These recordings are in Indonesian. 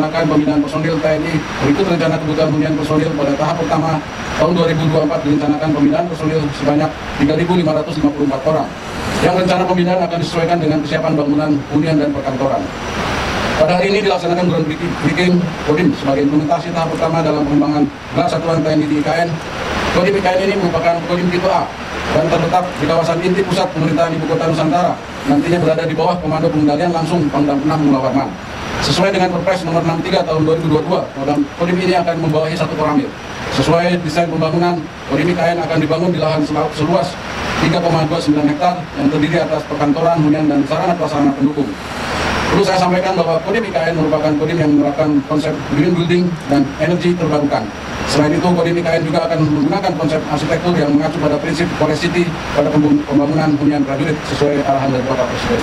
melaksanakan pembinaan personil TNI berikut rencana kebutuhan hunian personil pada tahap pertama tahun 2024 direncanakan pembinaan personil sebanyak 3.554 orang. Yang rencana pembinaan akan disesuaikan dengan kesiapan bangunan hunian dan perkantoran. Pada hari ini dilaksanakan groundbreaking Kodim sebagai implementasi tahap pertama dalam pengembangan gerak satuan TNI di IKN. Kodim IKN ini merupakan Kodim tipe A dan terletak di kawasan inti pusat pemerintahan Ibu Kota Nusantara, nantinya berada di bawah komando pengendalian langsung Pangdam 6 Mula Warman. Sesuai dengan Perpres nomor 63 tahun 2022, Kodim ini akan membawahi satu koramil. Sesuai desain pembangunan, Kodim IKN akan dibangun di lahan seluas 3,29 hektar yang terdiri atas perkantoran, hunian, dan sarana prasarana pendukung. Perlu saya sampaikan bahwa Kodim IKN merupakan Kodim yang menerapkan konsep green building dan energi terbarukan. Selain itu, Kodim IKN juga akan menggunakan konsep arsitektur yang mengacu pada prinsip Forest City pada pembangunan hunian prajurit sesuai arahan dari Bapak Presiden.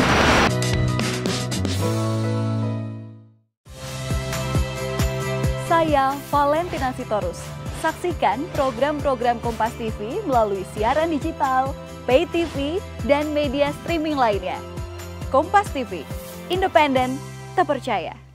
Saya Valentina Sitorus. Saksikan program-program Kompas TV melalui siaran digital, pay TV, dan media streaming lainnya. Kompas TV, independen, terpercaya.